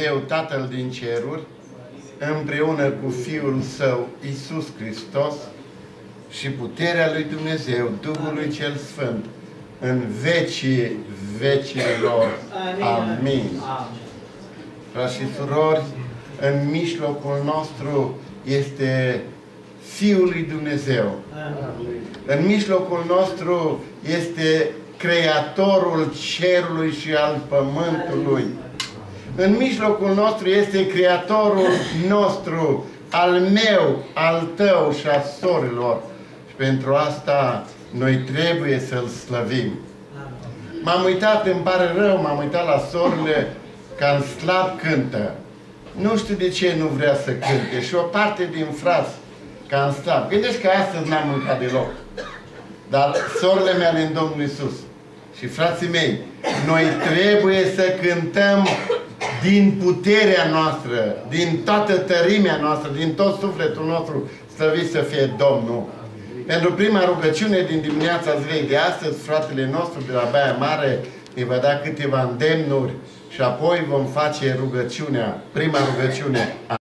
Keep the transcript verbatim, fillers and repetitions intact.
Dumnezeu Tatăl din ceruri, împreună cu Fiul Său, Iisus Hristos, și puterea lui Dumnezeu, Duhului Cel Sfânt, în vecii vecilor. Amin. Amin. Frați și surori, în mijlocul nostru este Fiul lui Dumnezeu. Amin. În mijlocul nostru este Creatorul cerului și al pământului. În mijlocul nostru este Creatorul nostru, al meu, al tău și a sorilor. Și pentru asta noi trebuie să-L slăvim. M-am uitat, îmi pare rău, m-am uitat la sorile cam slab cântă. Nu știu de ce nu vrea să cânte. Și o parte din frați cam slab. Gândești că astăzi n-am mâncat deloc. Dar sorile mele în Domnul Iisus și frații mei, noi trebuie să cântăm din puterea noastră, din toată tărimea noastră, din tot sufletul nostru, slăvit să fie Domnul. Pentru prima rugăciune din dimineața zilei de astăzi, fratele nostru de la Baia Mare ne va da câteva îndemnuri și apoi vom face rugăciunea, prima rugăciune.